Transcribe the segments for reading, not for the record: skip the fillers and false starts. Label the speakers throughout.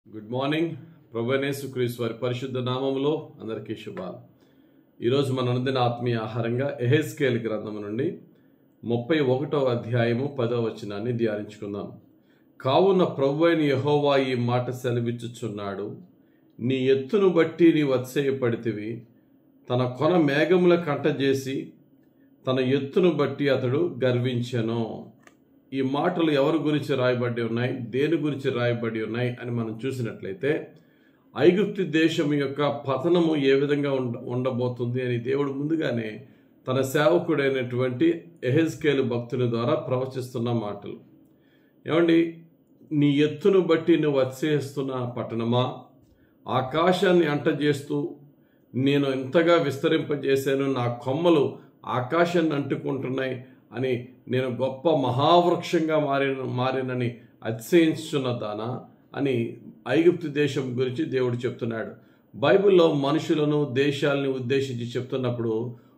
Speaker 1: Good morning. ప్రభువైన యేసుక్రీస్తు వారి పరిశుద్ధ నామములో అందరికీ శుభాలు. ఈరోజు మన అనుదిన ఆత్మీయ ఆహారంగా యెహెజ్కేలు గ్రంథము నుండి 31వ అధ్యాయము 10వ వచనాన్ని ధ్యానించుకుందాం. కావున ప్రభువైన యెహోవా ఈ మాట సెలవిచ్చుచున్నాడు, నీ ఎత్తును బట్టి నీవు అతిశయపడితివి, తన కొన మేఘముల కంటజేసి తన ఎత్తును బట్టి అతడు గర్వించెను. ఈ మాటలు ఎవరి గురించి రాయబడి ఉన్నాయి, దేని గురించి రాయబడి ఉన్నాయి అని మనం చూసినట్లయితే, ఐగుప్తు దేశం యొక్క పతనము ఏ విధంగా ఉండబోతుంది అని దేవుడు ముందుగానే తన సేవకుడైనటువంటి యెహెజ్కేలు భక్తుని ద్వారా ప్రవచిస్తున్న మాటలు. ఏమండి, నీ ఎత్తును బట్టి నువ్వు అతిశయిస్తున్న పట్టణమా, ఆకాశాన్ని అంటజేస్తూ నేను ఎంతగా విస్తరింపజేశాను, నా కొమ్మలు ఆకాశాన్ని అంటుకుంటున్నాయి అని నేను గొప్ప మహావృక్షంగా మారినని అతిశయించున్నదానా అని ఐగుప్తు దేశం గురించి దేవుడు చెప్తున్నాడు. బైబిల్లో మనుషులను దేశాలని ఉద్దేశించి చెప్తున్నప్పుడు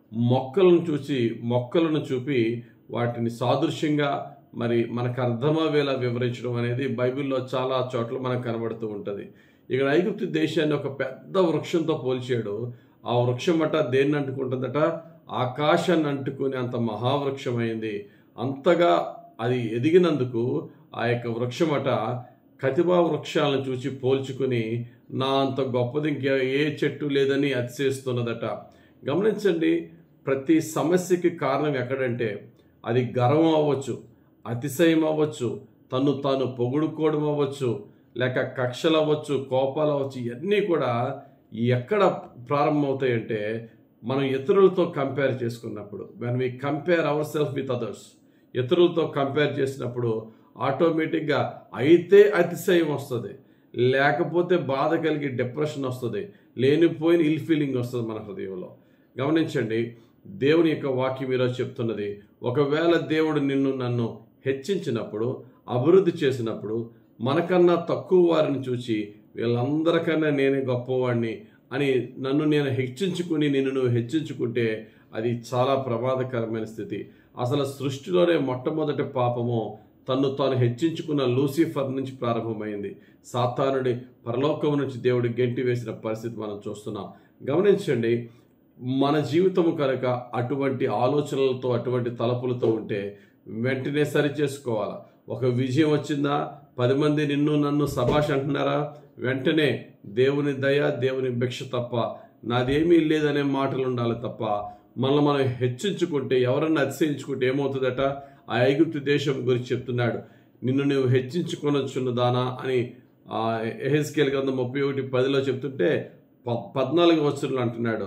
Speaker 1: మొక్కలను చూపి వాటిని సాదృశ్యంగా మరి మనకు అర్థమయ్యేలా వివరించడం అనేది బైబిల్లో చాలా చోట్ల మనకు కనబడుతూ ఉంటుంది. ఇక్కడ ఐగుప్తు దేశాన్ని ఒక పెద్ద వృక్షంతో పోల్చాడు. ఆ వృక్షం అట దేన్ని అంటుకుంటుందట? ఆకాశాన్ని అంటుకుని అంత మహావృక్షమైంది. అంతగా అది ఎదిగినందుకు ఆ యొక్క వృక్షమట కతిమా వృక్షాలను చూసి పోల్చుకుని నా అంత గొప్పది ఇంకా ఏ చెట్టు లేదని అతిశయిస్తున్నదట. గమనించండి, ప్రతి సమస్యకి కారణం ఎక్కడంటే అది గర్వం అవ్వచ్చు, అతిశయం అవ్వచ్చు, తను తాను పొగుడుకోవడం అవ్వచ్చు, లేక కక్షలు అవ్వచ్చు, కోపాలు అవ్వచ్చు. ఇవన్నీ కూడా ఎక్కడ ప్రారంభమవుతాయంటే మనం ఇతరులతో కంపేర్ చేసుకున్నప్పుడు. When we compare our self with others, ఇతరులతో కంపేర్ చేసినప్పుడు ఆటోమేటిక్గా అయితే అతిశయం వస్తుంది, లేకపోతే బాధ కలిగి డిప్రెషన్ వస్తుంది, లేనిపోయిన ఇల్ ఫీలింగ్ వస్తుంది మన హృదయంలో. గమనించండి, దేవుని యొక్క వాక్యం ఈరోజు చెప్తున్నది, ఒకవేళ దేవుడు నన్ను హెచ్చించినప్పుడు, అభివృద్ధి చేసినప్పుడు, మనకన్నా తక్కువ వారిని చూసి వీళ్ళందరికన్నా నేనే గొప్పవాడిని అని నన్ను నేను హెచ్చించుకుని నువ్వు హెచ్చించుకుంటే అది చాలా ప్రమాదకరమైన స్థితి. అసలు సృష్టిలోనే మొట్టమొదటి పాపము తన్ను తాను హెచ్చించుకున్న లూసిఫర్ నుంచి ప్రారంభమైంది. సాతానుడి పరలోకం నుంచి దేవుడు గెంటి వేసిన పరిస్థితి మనం చూస్తున్నాం. గమనించండి, మన జీవితము కనుక అటువంటి ఆలోచనలతో అటువంటి తలపులతో ఉంటే వెంటనే సరి చేసుకోవాలి. ఒక విజయం వచ్చిందా, 10 మంది నన్ను సభాష్ అంటున్నారా, వెంటనే దేవుని దయ, దేవుని భిక్ష తప్ప నాదేమీ లేదనే మాటలు ఉండాలి తప్ప మనం హెచ్చించుకుంటే, ఎవరన్నా అతిశయించుకుంటే ఏమవుతుందట? ఆ ఐగుప్తు దేశం గురించి చెప్తున్నాడు, నిన్ను నువ్వు హెచ్చించుకొనొచ్చున్నదానా అని యెహెజ్కేలు గ్రంథం 31:10 చెప్తుంటే 14వ వచనంలో అంటున్నాడు,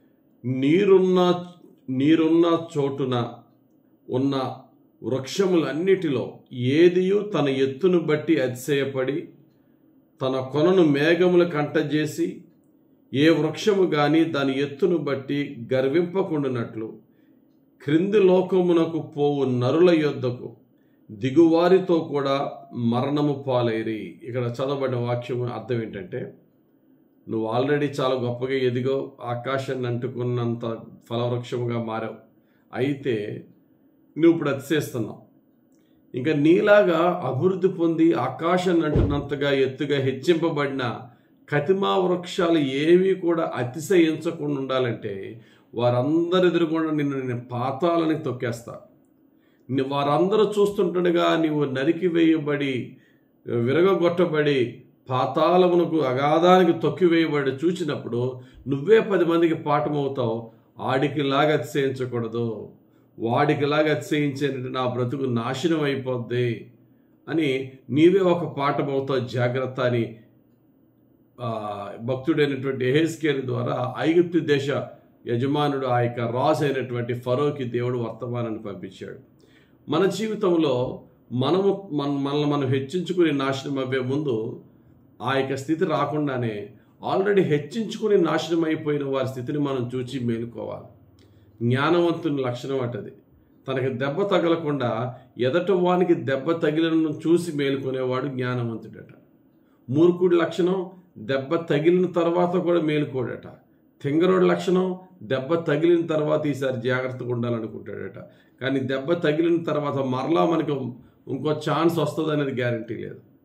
Speaker 1: నీరున్న చోటున ఉన్న వృక్షములన్నిటిలో ఏదియు తన ఎత్తును బట్టి అతిశయపడి తన కొనను మేఘముల కంటజేసి ఏ వృక్షము గాని దాని ఎత్తును బట్టి గర్వింపకుండునట్లు క్రింది లోకమునకు పోవు నరుల యొద్దకు దిగువారితో కూడా మరణము పాలైరి. ఇక్కడ చదవబడిన వాక్యం అర్థం ఏంటంటే, నువ్వు ఆల్రెడీ చాలా గొప్పగా ఎదిగో, ఆకాశాన్ని అంటుకున్నంత ఫలవృక్షముగా మారావు, అయితే నువ్వు ఇప్పుడు అతిశయిస్తున్నావు. ఇంకా నీలాగా అభివృద్ధి పొంది ఆకాశాన్ని అంటున్నంతగా ఎత్తుగా హెచ్చింపబడిన కతిమా వృక్షాలు ఏవి కూడా అతిశయించకుండా ఉండాలంటే వారందరి ఎదురుగుండా నేను పాతాలని తొక్కేస్తా. వారందరూ చూస్తుండగా నీవు నరికి వేయబడి, విరగొట్టబడి, పాతాళమునకు అగాధానికి తొక్కివేయబడి చూచినప్పుడు నువ్వే 10 మందికి పాఠమవుతావు. ఆడికిలాగా అతిశయించకూడదు, వాడికిలాగా అతిశయించేటట్టు నా బ్రతుకు నాశనం అయిపోద్ది అని నీవే ఒక పాఠమవుతావు, జాగ్రత్త అని భక్తుడైనటువంటి యెహెజ్కేలు ద్వారా ఐగుప్తు దేశ యజమానుడు, ఆ యొక్క రాజు అయినటువంటి ఫరోకి దేవుడు వర్తమానాన్ని పంపించాడు. మన జీవితంలో మనల్ని మనం హెచ్చించుకుని నాశనం అవ్వే ముందు ఆ యొక్క స్థితి రాకుండానే ఆల్రెడీ హెచ్చించుకుని నాశనం అయిపోయిన వారి స్థితిని మనం చూచి మేలుకోవాలి. జ్ఞానవంతుని లక్షణం అటది. తనకి దెబ్బ తగలకుండా ఎదట వానికి దెబ్బ తగిలిన చూసి మేలుకునేవాడు జ్ఞానవంతుడట. మూర్ఖుడి లక్షణం దెబ్బ తగిలిన తర్వాత కూడా మేలుకోడట. తింగరోడి లక్షణం దెబ్బ తగిలిన తర్వాత ఈసారి జాగ్రత్తగా ఉండాలనుకుంటాడట. కానీ దెబ్బ తగిలిన తర్వాత మరలా మనకు ఇంకో ఛాన్స్ వస్తుంది అనేది గ్యారంటీ లేదు.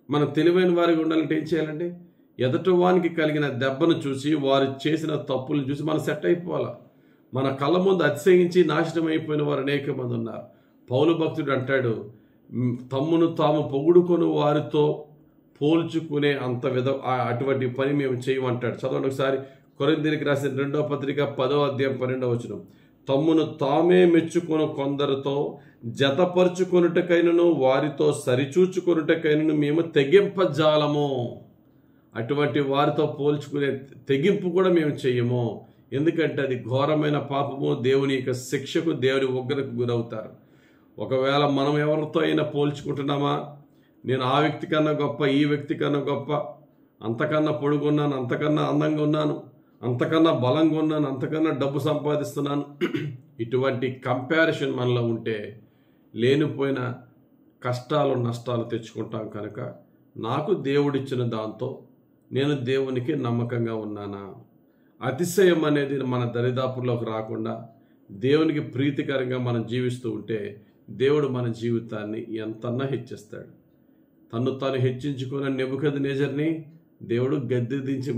Speaker 1: మనం తెలివైన వారిగా ఉండాలంటే ఏం చేయాలండి? ఎదుటివానికి కలిగిన దెబ్బను చూసి, వారు చేసిన తప్పులను చూసి మనం సెట్ అయిపోవాలా. మన కళ్ళ ముందు అతిశయించి నాశనం అయిపోయిన వారు అనేక మంది ఉన్నారు. పౌలు భక్తుడు అంటాడు, తమ్మును తాము పొగుడుకొని వారితో పోల్చుకునే అటువంటి పని మేము చేయమంటాడు. చదవండి ఒకసారి. కొరింథీయులకు రాసిన 2వ పత్రిక 10వ అధ్యాయం 12వ వచనం. తమ్మును తామే మెచ్చుకొను కొందరితో జతపరుచుకొనుటకైనను వారితో సరిచూచుకొనుటకైనను మేము తెగింపజాలము. అటువంటి వారితో పోల్చుకునే తెగింపు కూడా మేము చెయ్యము. ఎందుకంటే అది ఘోరమైన పాపము. దేవుని యొక్క శిక్షకు, దేవుని ఉగ్రతకు గురవుతారు. ఒకవేళ మనం ఎవరితో అయినా పోల్చుకుంటున్నామా, నేను ఆ వ్యక్తి కన్నా గొప్ప, ఈ వ్యక్తి కన్నా గొప్ప, అంతకన్నా పొడుగున్నాను, అంతకన్నా అందంగా ఉన్నాను, అంతకన్నా బలంగా ఉన్నాను, అంతకన్నా డబ్బు సంపాదిస్తున్నాను, ఇటువంటి కంపారిజన్ మనలో ఉంటే లేనిపోయిన కష్టాలు నష్టాలు తెచ్చుకుంటాం. కనుక నాకు దేవుడిచ్చిన దాంతో నేను దేవునికి నమ్మకంగా ఉన్నానా? అతిశయం అనేది మన దరిదాపుల్లోకి రాకుండా దేవునికి ప్రీతికరంగా మనం జీవిస్తూ ఉంటే దేవుడు మన జీవితాన్ని ఎంతన్నా హెచ్చిస్తాడు. తను తాను హెచ్చించుకున్న నెబుకద్నెజర్ని దేవుడు గద్దె దించి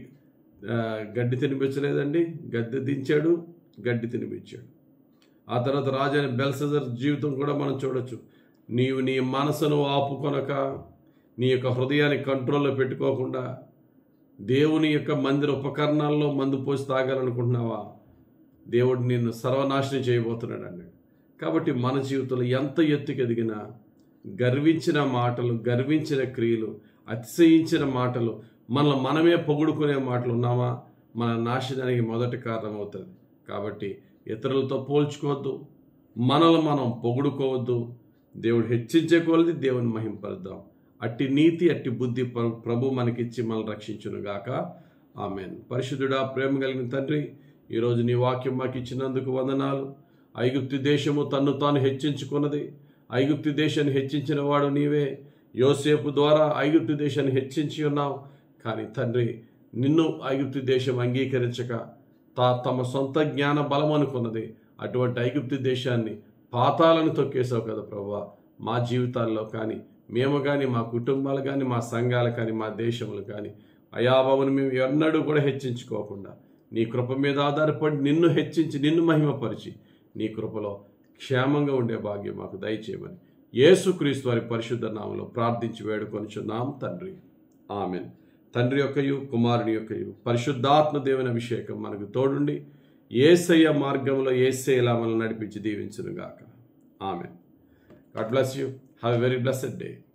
Speaker 1: గడ్డి తినిపించలేదండి. గద్దె దించాడు, గడ్డి తినిపించాడు. ఆ తర్వాత రాజైన బెల్షస్సర్ జీవితం కూడా మనం చూడొచ్చు. నీవు నీ మనసును ఆపుకొనక, నీ యొక్క హృదయాన్ని కంట్రోల్లో పెట్టుకోకుండా దేవుని యొక్క మందిర ఉపకరణాల్లో మందు పోసి తాగాలనుకుంటున్నావా? దేవుడు నిన్ను సర్వనాశనం చేయబోతున్నాడు అన్నాడు. కాబట్టి మన జీవితంలో ఎంత ఎత్తుకు ఎదిగినా గర్వించిన మాటలు, గర్వించిన క్రియలు, అతిశయించిన మాటలు, మనమే పొగుడుకునే మాటలు ఉన్నామా, మన నాశనానికి మొదటి కారణమవుతుంది. కాబట్టి ఇతరులతో పోల్చుకోవద్దు, మనల్ని మనం పొగుడుకోవద్దు. దేవుడు హెచ్చించే కొలది దేవుని మహింపరుద్దాం. అట్టి నీతి, అట్టి బుద్ధి ప్రభు మనకిచ్చి మనల్ని రక్షించునుగాక. ఆమేన్. పరిశుద్ధుడా, ప్రేమ కలిగిన తండ్రి, ఈరోజు నీ వాక్యం మాకు ఇచ్చినందుకు వందనాలు. ఐగుప్తు దేశము తన్ను తాను హెచ్చించుకున్నది. ఐగుప్తు దేశాన్ని హెచ్చించిన వాడు నీవే. యోసేపు ద్వారా ఐగుప్తు దేశాన్ని హెచ్చించి ఉన్నావు. కానీ తండ్రి, నిన్ను ఐగుప్తు దేశం అంగీకరించక తమ సొంత జ్ఞాన బలం అనుకున్నది. అటువంటి ఐగుప్తు దేశాన్ని పాతాలను తొక్కేసావు కదా ప్రభువా. మా జీవితాల్లో కానీ, మేము కానీ, మా కుటుంబాలు కానీ, మా సంఘాలు కానీ, మా దేశములు కానీ, అయాబాబును మేము ఎన్నడూ కూడా హెచ్చించుకోకుండా నీ కృప మీద ఆధారపడి నిన్ను హెచ్చించి, నిన్ను మహిమపరిచి, నీ కృపలో క్షేమంగా ఉండే భాగ్యం మాకు దయచేయమని యేసుక్రీస్తు వారి పరిశుద్ధ నామములో ప్రార్థించి వేడుకొనుచున్నాం తండ్రి. ఆమేన్. తండ్రి యొక్కయు, కుమారుని యొక్కయు, పరిశుద్ధాత్మ దేవుని అభిషేకం మనకు తోడుండి యేసయ్య మార్గంలో యేసయ్యలా మనల్ని నడిపించి దీవించునుగాక. Amen. God bless you. Have a very blessed day.